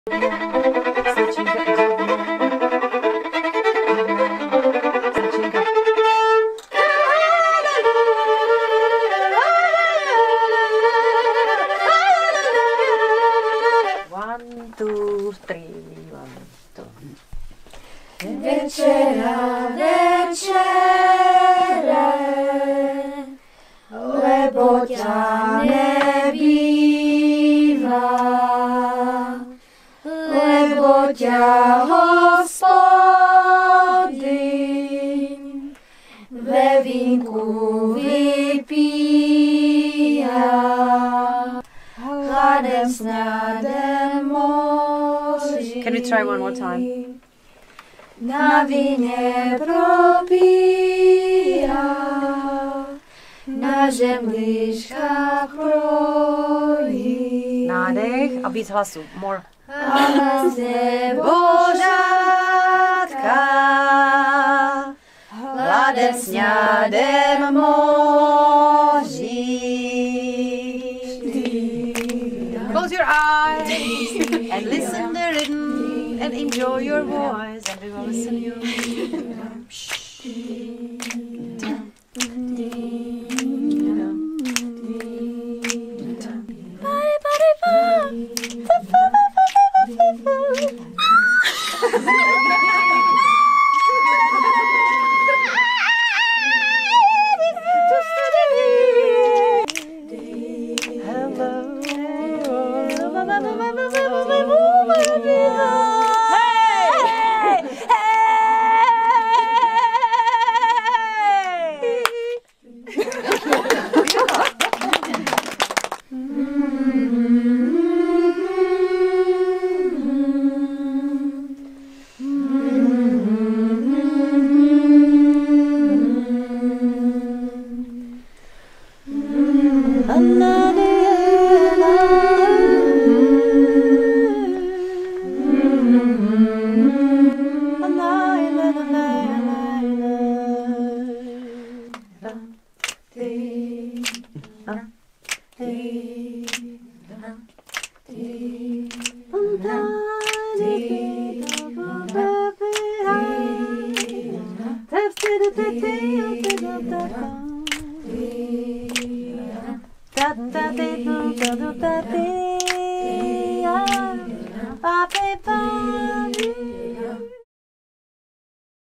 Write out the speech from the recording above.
One, two, three, one, two. Večera, večere, lebo ťa nebýva, lebo ťa Hospodin ve vínku vypíja, hladem sňadem moří. Can we try one more time? Na víně propíja, na žemličkách projí. Nádech a víc hlasu. More. A na zebožátka, hladem sňadem moří. Close your eyes and listen the rhythm and enjoy your voice and we will listen to you. Da da da da da da da da.